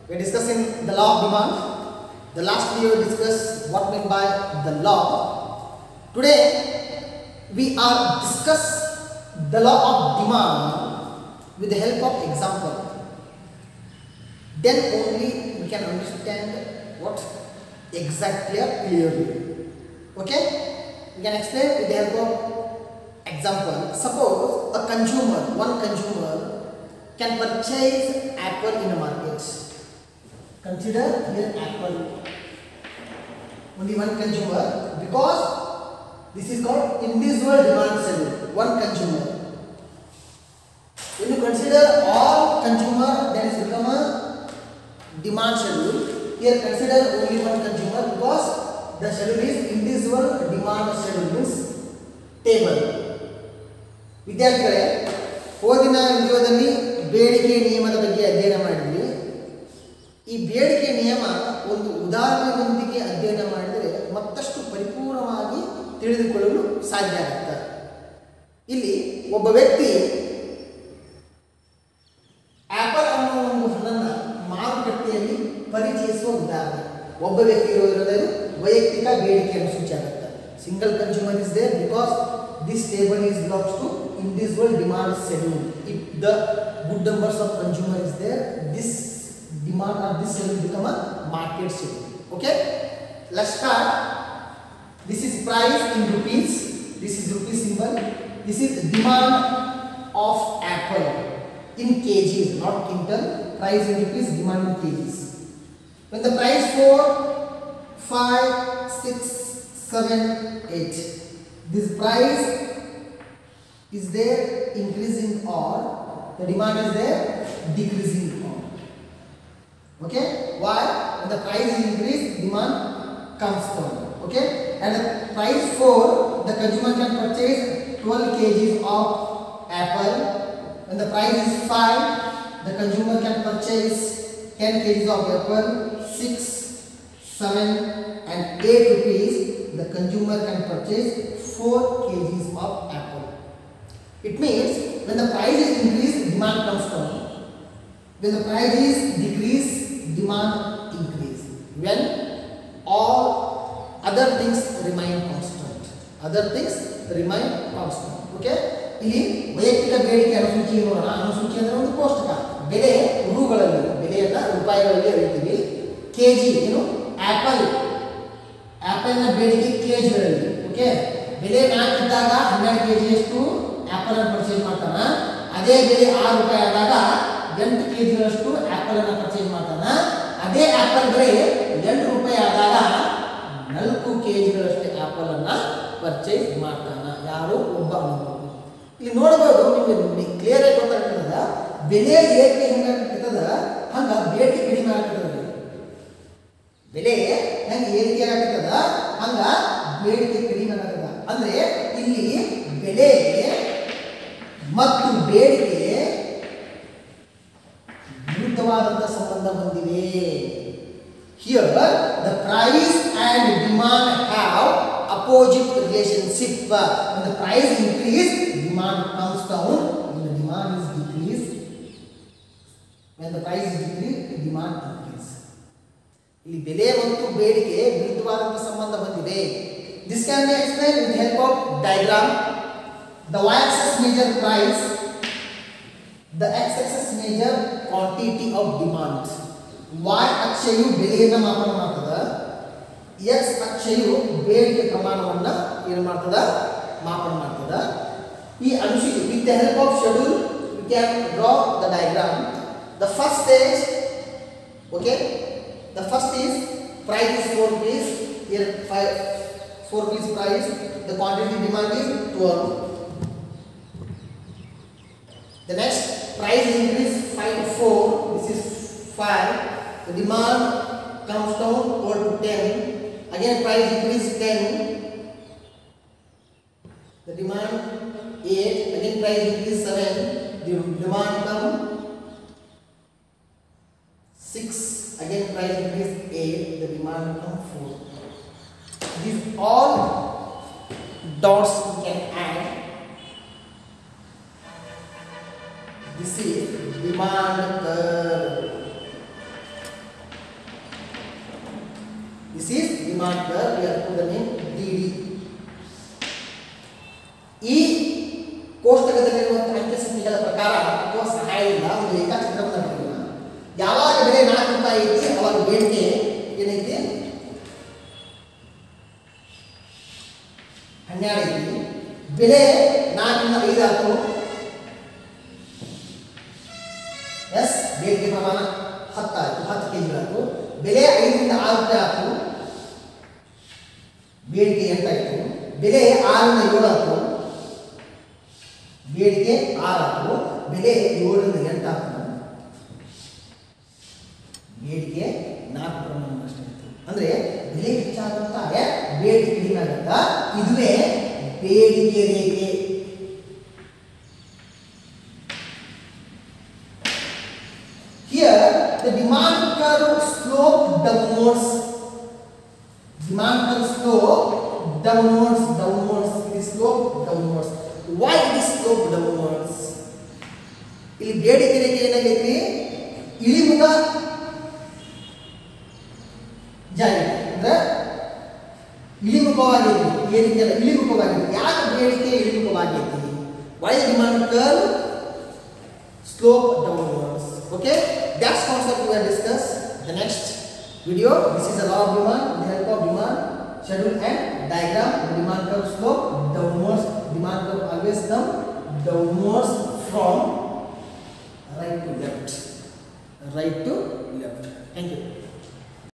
We are discussing the law of demand. The last video we discussed what meant by the law. Today we are discuss the law of demand with the help of example. Then only we can understand what exactly or clearly. Okay? We can explain with the help of example. Suppose a consumer, one consumer can purchase apple in a market. Consider here apple. Only one consumer, because this is called individual demand schedule. One consumer. When you consider all consumer, then it become a demand schedule. Here consider only one consumer because the schedule is individual demand schedule, means table. ವಿದ್ಯಾರ್ಥಿಗಳೇ, ಹೋದಿನ ವಿಡಿಯೋದಲ್ಲಿ ಬೇಡಿಕೆ ನಿಯಮದ ಬಗ್ಗೆ ಅಧ್ಯಯನ ಮಾಡಿದ್ವಿ. ಈ ಬೇಡಿಕೆ ನಿಯಮ ಒಂದು ಉದಾಹರಣೆಯೊಂದಿಗೆ ಅಧ್ಯಯನ ಮಾಡಿದರೆ ಮತ್ತಷ್ಟು ಪರಿಪೂರ್ಣವಾಗಿ ತಿಳಿದುಕೊಳ್ಳಲು ಸಾಧ್ಯ ಆಗುತ್ತೆ. ಇಲ್ಲಿ ಒಬ್ಬ ವ್ಯಕ್ತಿ ಆಪಲ್ ಅನ್ನೋ ಒಂದು ಹಣ್ಣನ್ನು ಮಾರುಕಟ್ಟೆಯಲ್ಲಿ ಪರಿಚಯಿಸುವ ಉದಾಹರಣೆ. ಒಬ್ಬ ವ್ಯಕ್ತಿ ಇರೋದ್ರಲ್ಲಿ ವೈಯಕ್ತಿಕ ಬೇಡಿಕೆಯನ್ನು ಸೂಚಿಸುತ್ತೆ. Single consumer is there because this table is belongs to individual demand schedule. If the good numbers of consumer is there, this demand or this schedule become a market schedule. Okay, let's start. This is price in rupees. This is rupee symbol. This is demand of apple in kgs, not quintal. Price in rupees, demand in kgs. When the price 4, 5, 6, 7, 8, this price is there increasing or the demand is there decreasing or. Okay, why? When the price is increased, demand comes down. Okay, and the price 4, the consumer can purchase 12 kgs of apple. When the price is 5, the consumer can purchase 10 kgs of apple. 6, 7 and 8 rupees, the consumer can purchase 4 kgs of apple. It means when the price is increased, demand comes down. When the price is decreased, demand increase. When all other things remain constant. Other things remain constant. Okay? ಇಲ್ಲಿ ವೈಯಕ್ತಿಕ ಬೇಡಿಕೆ ಅನುಸೂಚಿ ನೋಡೋಣ. ಅನುಸೂಚಿ ಅಂದರೆ ಒಂದು ಕೋಷ್ಟಕ. ಬೆಲೆ ರೂಗಳಲ್ಲಿ, ಬೆಲೆಯನ್ನು ರೂಪಾಯಿಗಳಲ್ಲಿ ಹೇಳ್ತೀವಿ. ಕೆಜಿ ಏನು ಆಪಲ್, ಆಪಲ್ನ ಬೇಡಿಕೆ ಕೆಜಿಗಳಲ್ಲಿ. ಓಕೆ, ಬೆಲೆ 4 ಇದ್ದಾಗ 12 ಕೆಜಿಯಷ್ಟು ಆಪಲ್ ಅನ್ನು ಪರ್ಚೇಸ್ ಮಾಡ್ತಾನ. ಅದೇ ಬೆಲೆ 6 ರೂಪಾಯಿ ಆದಾಗ 8 ಕೆಜಿಗಳಷ್ಟು ಆಪಲ್ ಅನ್ನು ಪರ್ಚೇಸ್ ಮಾಡ್ತಾನ. ಅದೇ ಆಪಲ್ ಬೆಲೆ 8 ರೂಪಾಯಿ ಆದಾಗ 4 ಕೆಜಿಗಳಷ್ಟು ಆಪಲ್ ಅನ್ನು ಪರ್ಚೇಸ್ ಮಾಡ್ತಾನ. ಯಾರು ಒಬ್ಬ ಅನುಭವ. ಇಲ್ಲಿ ನೋಡಬಹುದು, ನಿಮಗೆ ಕ್ಲಿಯರ್ ಆಗಿ ಗೊತ್ತಾಗ್ತದ ಬೆಲೆ ಏರಿಕೆ ಹೆಂಗಾಗ್ತದ, ಹಂಗ ಬೇಡಿಕೆ ಕಡಿಮೆ ಆಗ್ತದ. ಬೆಲೆ ಹೆಂಗೆ ಏರಿಕೆ ಆಗ್ತದ, ಹಂಗ ಬೇಡಿಕೆ ಕಡಿಮೆ ಆಗ್ತದ. ಅಂದ್ರೆ ಇಲ್ಲಿ ಬೆಲೆ ಮತ್ತು ಬೇಡಿಕೆ ವಿರುದ್ಧವಾದಂತಹ ಸಂಬಂಧ ಹೊಂದಿವೆ. Here the price and demand have opposite relationship. When the price increase, demand comes down. When the demand is decreased, when the price is decreased, demand increase. ಇಲ್ಲಿ ಬೆಲೆ ಮತ್ತು ಬೇಡಿಕೆ ವಿರುದ್ಧವಾದಂತಹ ಸಂಬಂಧ ಹೊಂದಿವೆ. This can be explained with the help of diagram. The y-axis measure price, the x-axis measure quantity of demand. Y ಅಕ್ಷಯು ಬೆಲೆಯನ್ನು ಮಾಪನ ಮಾಡ್ತದ, x ಅಕ್ಷಯು ಬೇಡಿಕೆ ಪ್ರಮಾಣವನ್ನು ಏನು ಮಾಡ್ತದ, ಮಾಪನ ಮಾಡ್ತದ. ಈ ಅನುಸೂಚಿ with the help of schedule we can draw the diagram. The first stage, okay, the first is price is 4 rupees. Here 4 rupees price, the quantity demand is 12. The next price increase 5 to 4, this is 5. The demand comes down 12 to 10. Again price increase 10. The demand 8. Again price increase 7. The demand come 6. Again price increase 8. The demand come 4. These all dots we can add. This is demand curve. This is demand curve. We have put the name DD. ಈ ಕೋಷ್ಟಕದಲ್ಲಿರುವಂತಹ ಅಂಕೆ ಸಂಖ್ಯೆಗಳ ಪ್ರಕಾರ ಅಥವಾ ಸಹಾಯದಿಂದ ಒಂದು ರೇಖಾಚಿತ್ರವನ್ನು ಬರೆಯೋಣ. ಯಾವಾಗ ಬೆಲೆ 4 ರೂಪಾಯಿ ಐತಿ ಅವಾಗ ಬೇಡಿಕೆ ಏನೈತಿ 12 ಐತಿ. ಬೆಲೆ 4 ರಿಂದ 5 ಆಯ್ತು. ಎಸ್ ಬೇಡಿಕೆ ಪ್ರಮಾಣ 10 ಆಯ್ತು, 10 ಕೆಜಿ ಆಯ್ತು. ಬೆಲೆ 5 ರಿಂದ 6 ರೂಪಾಯಿ ಆಯ್ತು, ಬೇಡಿಕೆ 8 ಆಯ್ತು. ಬೆಲೆ 6 ರಿಂದ 7 ಆಯ್ತು, ಬೇಡಿಕೆ 6 ಆಯ್ತು. ಬೆಲೆ 7 ರಿಂದ 8 ಆಯ್ತು, ಬೇಡಿಕೆ 4 ಪ್ರಮಾಣ ಅಷ್ಟೇ ಆಯ್ತು. ಅಂದ್ರೆ ಬೆಲೆ ಹೆಚ್ಚಾಗುತ್ತಾ ಬೇಡಿಕೆ ಕಡಿಮೆ ಆಗುತ್ತಾ, ಇದುವೇ ಬೇಡಿಕೆ ರೇಖೆ. Here the demand curve slope downwards. Demand curve slope downwards. It is slope downwards. Why it is slope downwards? ಇಲ್ಲಿ ಬೇಡಿಕೆ ರೇಖೆ ಏನಾಗೈತಿ, ಇಳಿಮುಖ ಜಾರಿ ಅಂದ್ರೆ ಇಳಿಮುಖವಾಗೈತಿ. ಏನಿದೆಯಲ್ಲ ಇಳಿಮುಖವಾಗೈತಿ. ಯಾಕೆ ಬೇಡಿಕೆ ಇಳಿಮುಖವಾಗೈತಿ? Why the demand curve slope downwards? Okay, that's concept we have discussed. The next video, this is a law of demand with the help of demand schedule and diagram. The demand curve slope downwards. Demand curve always come downwards from right to left. Thank you.